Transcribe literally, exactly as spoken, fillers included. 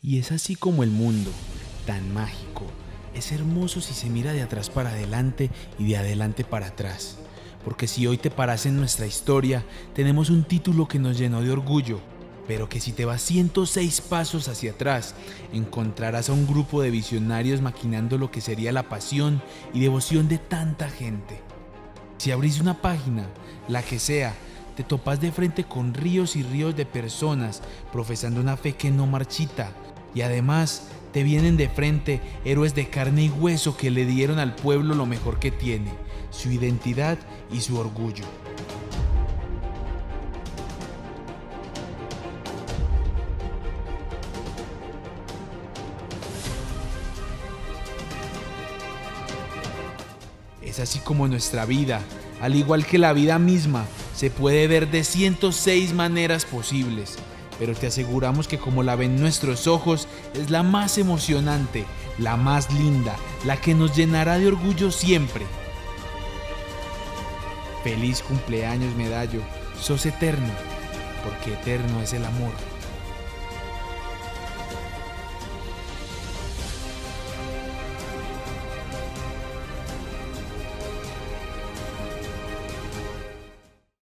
Y es así como el mundo, tan mágico, es hermoso si se mira de atrás para adelante y de adelante para atrás. Porque si hoy te paras en nuestra historia, tenemos un título que nos llenó de orgullo, pero que si te vas ciento seis pasos hacia atrás, encontrarás a un grupo de visionarios maquinando lo que sería la pasión y devoción de tanta gente. Si abrís una página, la que sea, te topas de frente con ríos y ríos de personas profesando una fe que no marchita, y además te vienen de frente héroes de carne y hueso que le dieron al pueblo lo mejor que tiene, su identidad y su orgullo. Es así como nuestra vida, al igual que la vida misma, se puede ver de ciento seis maneras posibles, pero te aseguramos que como la ven nuestros ojos, es la más emocionante, la más linda, la que nos llenará de orgullo siempre. Feliz cumpleaños, Medallo, sos eterno, porque eterno es el amor.